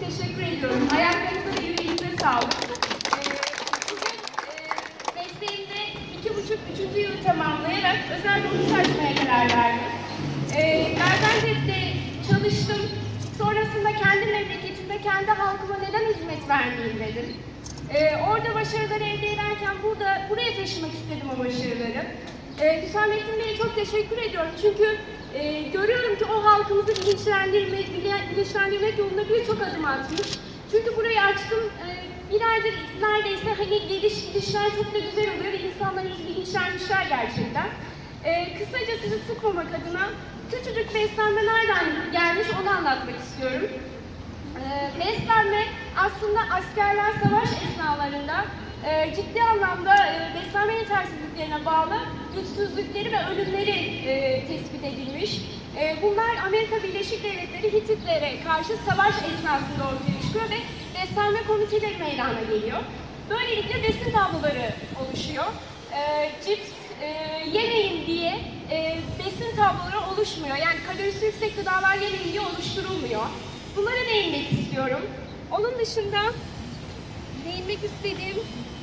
teşekkür ediyorum. Ayaklarınıza ve yüreğinize sağlık. Bugün mesleğimde 2,5-3. yılı tamamlayarak özel bir ofis açmaya karar verdim. Gaziantep'te çalıştım. Sonrasında kendi memleketimde, kendi halkıma neden hizmet vermeyeyim dedim. Orada başarılar elde ederken buraya taşımak istedim o başarıları. Hüsamettin Bey'e çok teşekkür ediyorum. Çünkü görüyorum ki o halkımızı bilinçlendirmek yolunda birçok adım atmış. Çünkü burayı açtım, bir aydır neredeyse hani gidişler çok da güzel oluyor ve insanlarımız bilinçlenmişler gerçekten. Kısaca sizi sıkmamak adına küçücük beslenme nereden gelmiş onu anlatmak istiyorum. Beslenme aslında askerler savaş esnalarında ciddi anlamda beslenme yetersizliklerine bağlı güçsüzlükleri ve ölümleri tespit edilmiş. Bunlar Amerika Birleşik Devletleri Hititlere karşı savaş esnasında ortaya çıkıyor ve beslenme komiteleri meydana geliyor. Böylelikle besin tabloları oluşuyor. Cips yemeyin diye besin tabloları oluşmuyor. Yani kalorisi yüksek gıdalar yemeyin diye oluşturulmuyor. Bunlara değinmek istiyorum. Onun dışında değinmek istediğim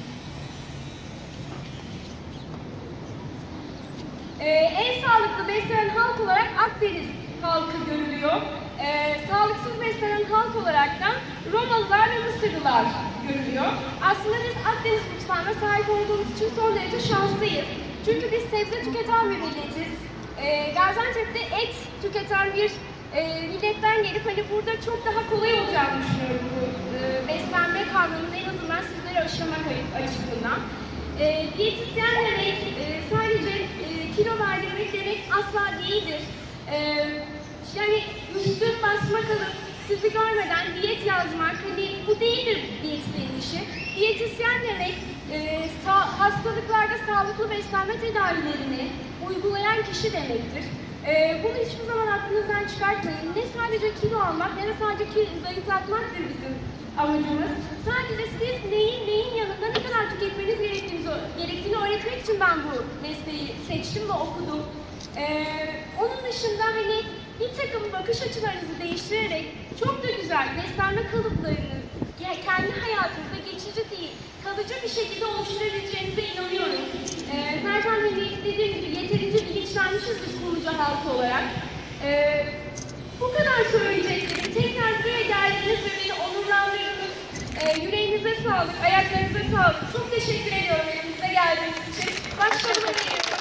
en sağlıklı beslenen halk olarak Akdeniz halkı görülüyor. Sağlıksız beslenen halk olarak da Romalılar ve Mısırlılar görülüyor. Aslında biz Akdeniz mutfağına sahip olduğumuz için son derece şanslıyız. Çünkü biz sebze tüketen bir milletiz. Gaziantep'te et tüketen bir milletten gelip hani burada çok daha kolay olacağını düşünüyorum bu beslenme kavramını en azından sizlere aşılamak açısından. Diyetisyen demek sadece kilo verdirmek demek asla değildir. Yani üstün basma kalıp sizi görmeden diyet yazmak, hani bu değildir diyetisyen işi. Diyetisyen demek hastalıklarda sağlıklı beslenme tedavilerini uygulayan kişi demektir. Bunu hiçbir zaman aklınızdan çıkartmayın. Ne sadece kilo almak ne de sadece zayıflatmaktır bizim amacımız. Sadece siz neyin yanında ne kadar tüketmeniz gerektiğini öğretmek için ben bu mesleği seçtim ve okudum. Onun dışında hani bir takım bakış açılarınızı değiştirerek çok da güzel beslenme kalıplarını kendi hayatınızda geçici değil, kalıcı bir şekilde oluşturabileceğinize inanıyorum. Zaten hani dediğim gibi yeterince bilinçlenmişiz biz Kumluca halkı olarak. Bu kadar söyleyeceklerim. Tekrar buraya geldiniz ve beni onurlandırdınız. Yüreğinize sağlık, ayaklarınıza sağlık. Çok teşekkür ediyorum elinize geldiğiniz için. Başkanıma geliyorum.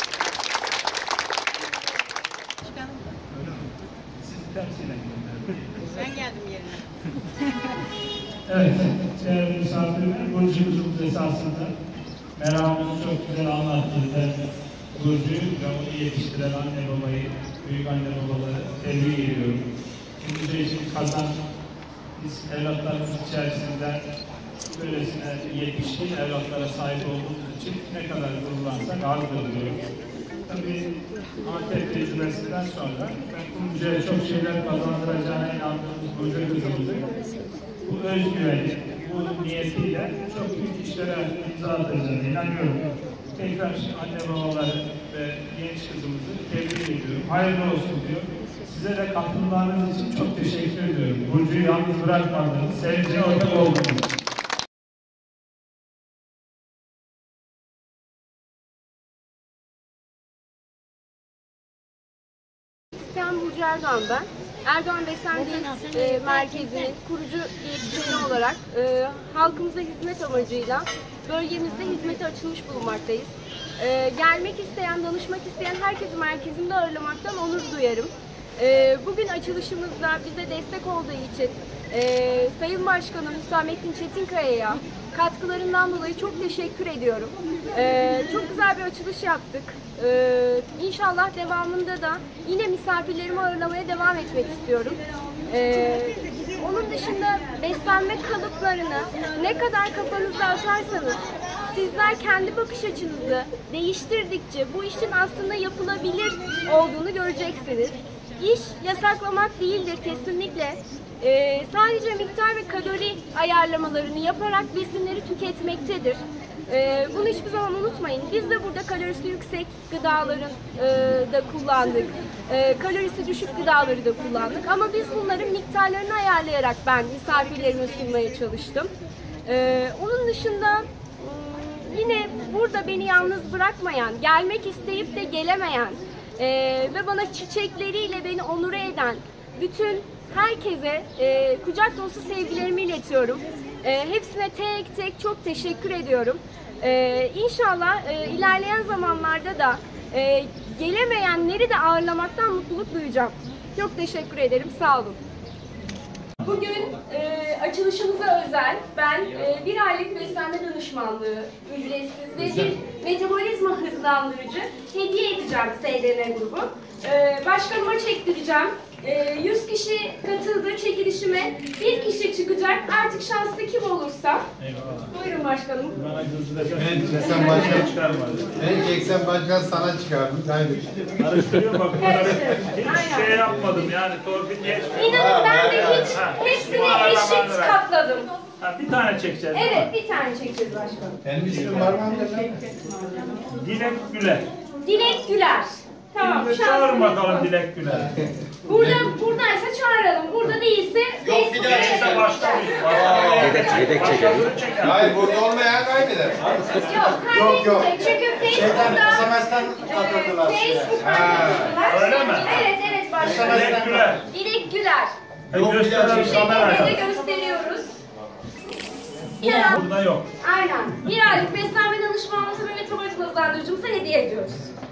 Ben geldim yerine. Evet, değerli misafirler, Burcu'muzun esasında meramını çok güzel anlattığında Burcu'yu ve onu yetiştiren anne babayı, büyük anne babaları tebrik ediyorum. Kumluca için kazan, biz evlatlarımız içerisinden böylesine yetişkin evlatlara sahip olduğumuz için ne kadar gururlansak azdır diyorum. Tabii Antep tecrübesinden sonra ben Kumluca'ya çok şeyler kazandıracağına inandığımız Burcu kızımızın bu özgüveni, bu niyetiyle çok büyük işlere imza atacağına inanıyorum. Tekrar anne babaları ve genç kızımızı tebrik ediyorum. Hayırlı olsun diyor. Size de katılımlarınız için çok teşekkür ediyorum. Burcu'yu yalnız bırakmadınız, sevince ortak oldunuz. Burcu Erdoğan ben. Erdoğan Beslenme Merkezi'nin kurucu diyetisyeni olarak halkımıza hizmet amacıyla bölgemizde hizmete açılmış bulunmaktayız. Gelmek isteyen, danışmak isteyen herkesi merkezimde ağırlamaktan onur duyarım. Bugün açılışımızda bize destek olduğu için Sayın Başkanım Hüsamettin Çetinkaya'ya katkılarından dolayı çok teşekkür ediyorum. Çok güzel bir açılış yaptık. İnşallah devamında da yine misafirlerimi ağırlamaya devam etmek istiyorum. Onun dışında beslenme kalıplarını ne kadar kafanızda açarsanız, sizler kendi bakış açınızı değiştirdikçe bu işin aslında yapılabilir olduğunu göreceksiniz. İş yasaklamak değildir kesinlikle. sadece miktar ve kalori ayarlamalarını yaparak besinleri tüketmektedir. Bunu hiçbir zaman unutmayın. Biz de burada kalorisi yüksek gıdaların da kullandık. Kalorisi düşük gıdaları da kullandık. Ama biz bunların miktarlarını ayarlayarak ben misafirlerime sunmaya çalıştım. Onun dışında yine burada beni yalnız bırakmayan, gelmek isteyip de gelemeyen ve bana çiçekleriyle beni onure eden bütün herkese kucak dolusu sevgilerimi iletiyorum. Hepsine tek tek çok teşekkür ediyorum. İnşallah ilerleyen zamanlarda da gelemeyenleri de ağırlamaktan mutluluk duyacağım. Çok teşekkür ederim. Sağ olun. Bugün açılışımıza özel ben bir aylık beslenme danışmanlığı ücretsiz ve bir metabolizma hızlandırıcı hediye edeceğim SDN grubu. Başkanıma çektireceğim. 100 kişi katıldı çekilişime. Bir kişi çıkacak. Artık şanslı kim olursa. Eyvallah. Buyurun başkanım. Sen başkan çıkarmadın. Ben çeksen başkan sana çıkardım. Karıştırıyorum bak. Hiç şey yapmadım yani torpil geçmiyor. İnanın ben de hiç hepsini eşit katladım. Bir tane çekeceğiz. Evet, bir tane çekeceğiz başkanım. Benim ismim var mı? Dilek Güler. Dilek Güler. Tamam. Çağırın bakalım Dilek Güler. Buradaysa çağıralım. Burada değilse Yok, bir daha Neyse başlamayız. Yedek çekelim. Hayır, burada olmayan kaybeder. Yok. Çünkü Facebook'ta katıldılar. Öyle mi? Evet başkanım. Dilek Güler. Dilek Güler. Gösterelim kamerayla. Gösteriyoruz. Burada yok. Aynen. Bir aylık beslenme danışmanlığı ve metabolizma hızlandırıcımıza hediye ediyoruz.